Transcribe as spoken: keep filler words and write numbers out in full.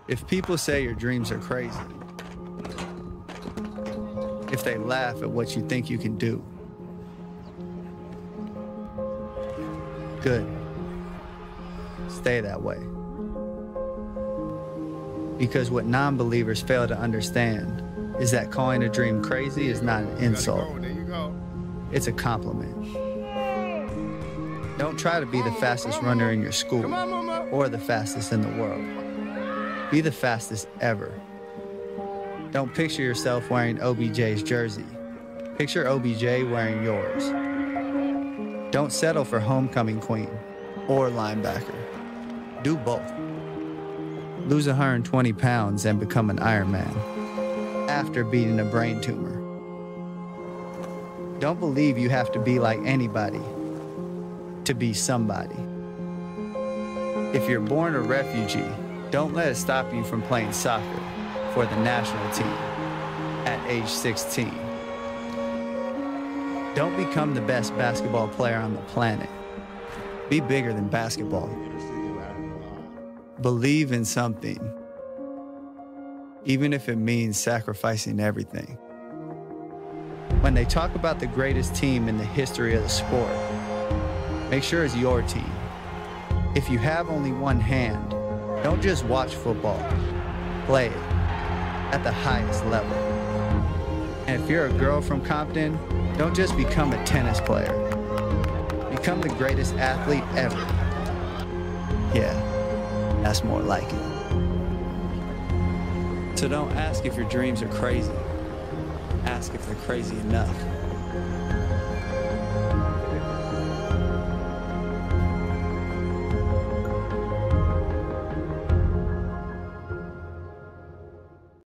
If people say your dreams are crazy, if they laugh at what you think you can do, good. Stay that way. Because what non-believers fail to understand is that calling a dream crazy is not an insult. There you go. It's a compliment. Don't try to be the fastest runner in your school or the fastest in the world. Be the fastest ever. Don't picture yourself wearing O B J's jersey. Picture O B J wearing yours. Don't settle for homecoming queen or linebacker. Do both. Lose one hundred twenty pounds and become an Ironman after beating a brain tumor. Don't believe you have to be like anybody to be somebody. If you're born a refugee, don't let it stop you from playing soccer for the national team at age sixteen. Don't become the best basketball player on the planet. Be bigger than basketball. Believe in something, even if it means sacrificing everything. When they talk about the greatest team in the history of the sport, make sure it's your team. If you have only one hand, don't just watch football, play it at the highest level. And if you're a girl from Compton, don't just become a tennis player. Become the greatest athlete ever. Yeah, that's more like it. So don't ask if your dreams are crazy. Ask if they're crazy enough.